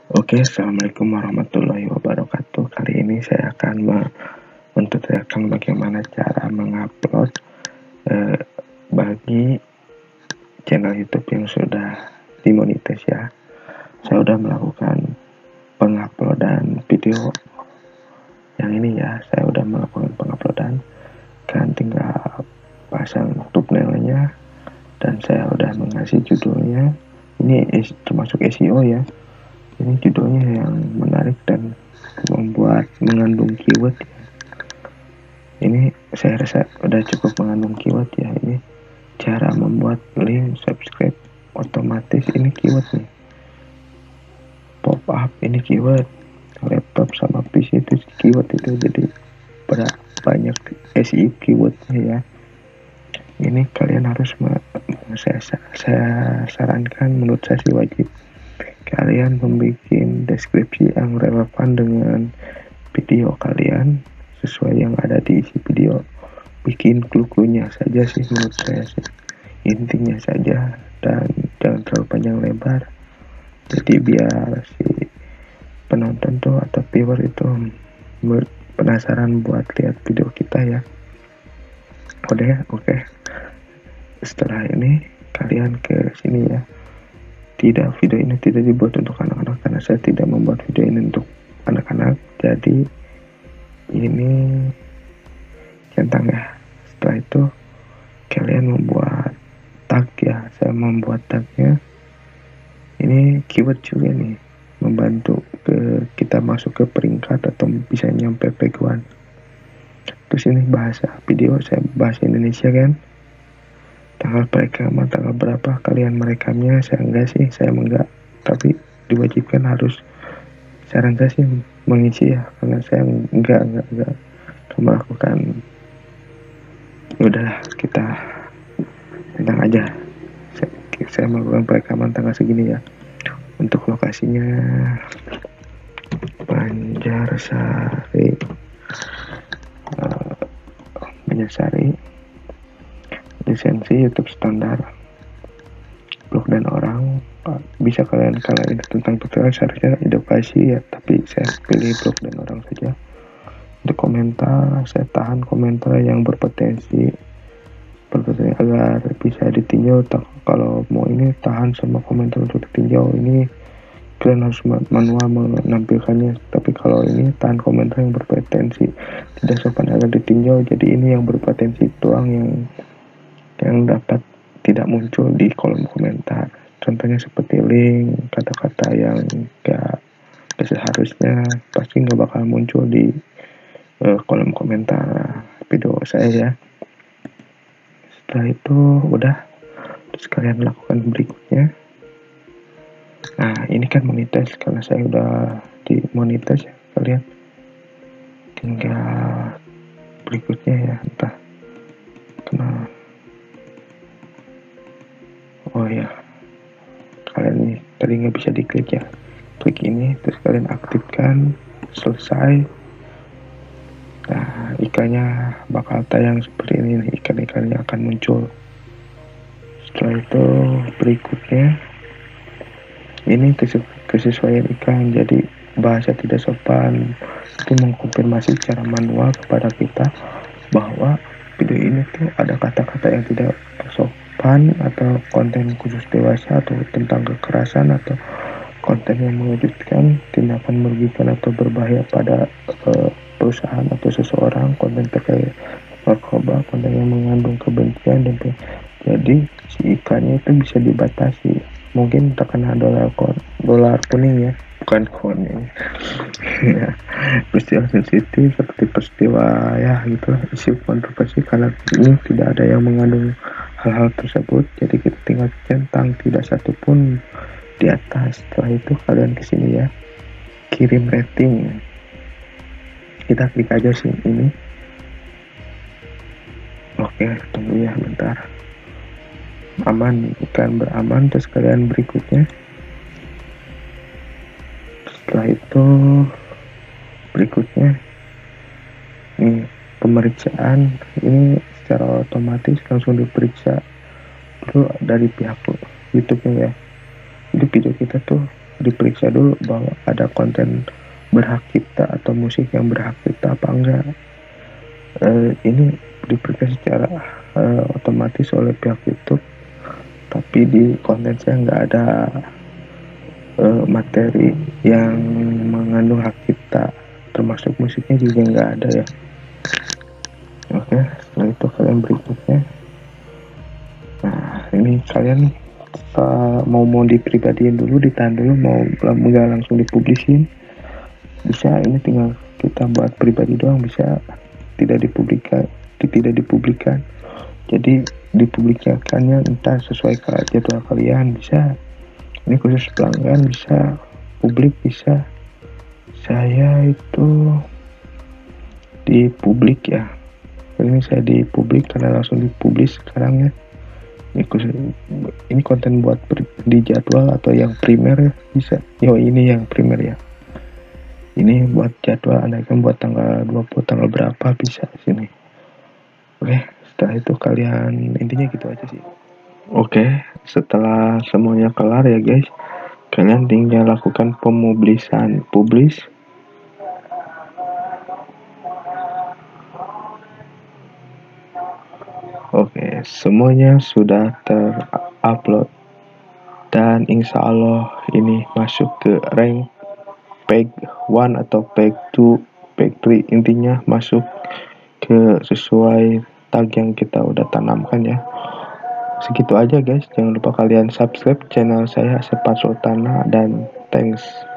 Oke, assalamualaikum warahmatullahi wabarakatuh. Kali ini saya akan mentutorialkan bagaimana cara mengupload eh, bagi channel YouTube yang sudah dimonetize ya. Saya sudah melakukan penguploadan video yang ini ya. Saya sudah melakukan penguploadan, kan tinggal pasang thumbnailnya dan saya sudah mengasih judulnya. Ini termasuk SEO ya. Ini judulnya yang menarik dan mengandung keyword. Ini saya rasa udah cukup mengandung keyword ya. Ini cara membuat link subscribe otomatis, ini keyword nih. Pop up ini keyword, laptop sama PC itu keyword itu, jadi banyak SEO keywordnya ya. Ini kalian harus saya sarankan, menurut saya sih wajib kalian membuat deskripsi yang relevan dengan video kalian sesuai yang ada di isi video. Bikin clue-cluenya saja sih menurut saya sih, intinya saja, dan jangan terlalu panjang lebar, jadi biar si penonton tuh atau viewer itu penasaran buat lihat video kita ya. Oke. Setelah ini kalian ke sini ya. Video ini tidak dibuat untuk anak-anak karena saya tidak membuat video ini untuk anak-anak, jadi ini centang ya. Setelah itu kalian membuat tag ya. Saya membuat tagnya, ini keyword juga nih, membantu kita masuk ke peringkat atau bisa nyampe peguan. Terus ini bahasa video, saya bahasa Indonesia kan. Tanggal perekaman tanggal berapa kalian merekamnya, saya enggak sih, saya enggak, tapi diwajibkan harus, saran saya sih mengisi ya, karena saya enggak melakukan. Udah, kita tentang aja, saya melakukan perekaman tanggal segini ya. Untuk lokasinya Banjarsari, lisensi YouTube standar, blog dan orang. Bisa kalian tentang tutorial seharusnya edukasi ya, tapi saya pilih blog dan orang saja. Untuk komentar, saya tahan komentar yang berpotensi agar bisa ditinjau. Kalau mau ini tahan sama komentar untuk ditinjau, ini kalian harus manual menampilkannya. Tapi kalau ini tahan komentar yang berpotensi tidak sopan agar ditinjau, jadi ini yang berpotensi doang yang dapat tidak muncul di kolom komentar. Contohnya seperti link, kata-kata yang gak seharusnya pasti nggak bakal muncul di kolom komentar video saya ya. Setelah itu udah, terus kalian lakukan berikutnya. Nah, ini kan monetize, karena saya udah di monetize ya, kalian tinggal berikutnya ya, entah kenapa. Oh ya, kalian ini tadi nggak bisa diklik ya, klik ini terus kalian aktifkan, selesai. Nah, ikannya bakal tayang seperti ini nih, ikan-ikannya akan muncul. Setelah itu berikutnya, ini kesesuaian ikan, jadi bahasa tidak sopan itu mengkonfirmasi secara manual kepada kita bahwa video ini tuh ada kata-kata yang tidak sopan atau konten khusus dewasa atau tentang kekerasan atau konten yang mengejutkan, tindakan merugikan atau berbahaya pada perusahaan atau seseorang, konten terkait narkoba, konten yang mengandung kebencian, dan jadi si ikannya itu bisa dibatasi. Mungkin terkena dolar kuning ya, bukan kuning ya. Peristiwa sensitif seperti peristiwa ya gitu, isu kontroversi, karena ini tidak ada yang mengandung hal-hal tersebut, jadi kita tinggal centang tidak satupun di atas. Setelah itu kalian kesini ya, kirim rating, kita klik aja sih ini. Oke, tunggu ya bentar, aman, ikan beraman. Terus kalian berikutnya, setelah itu berikutnya nih, pemeriksaan ini secara otomatis langsung diperiksa dulu dari pihak YouTube-nya ya. Jadi video kita tuh diperiksa dulu bahwa ada konten berhak cipta atau musik yang berhak cipta apa enggak. Ini diperiksa secara otomatis oleh pihak YouTube, tapi di konten saya nggak ada materi yang mengandung hak cipta, termasuk musiknya juga nggak ada ya. Oke, setelah itu kalian berikutnya, nah ini kalian mau dipribadiin dulu, ditahan dulu, mau nggak langsung dipublisin, bisa. Ini tinggal kita buat pribadi doang, bisa tidak dipublikkan. Jadi dipublikakannya entah sesuai jadwal kalian, bisa. Ini khusus pelanggan, bisa. Publik bisa. Saya itu di publik ya. Ini saya di publik karena langsung dipublis sekarang ya. Ini konten buat di jadwal atau yang primer ya, bisa. Ini yang primer ya. Ini buat jadwal, andaikan buat tanggal 20 tanggal berapa bisa sini. Oke, setelah itu kalian intinya gitu aja sih. Oke, setelah semuanya kelar ya guys, kalian tinggal lakukan publish. Oke, semuanya sudah terupload dan insya Allah ini masuk ke rank peg 1 atau peg 2, peg 3, intinya masuk ke sesuai tag yang kita udah tanamkan ya. Segitu aja guys, jangan lupa kalian subscribe channel saya Sepat Sultana, dan thanks.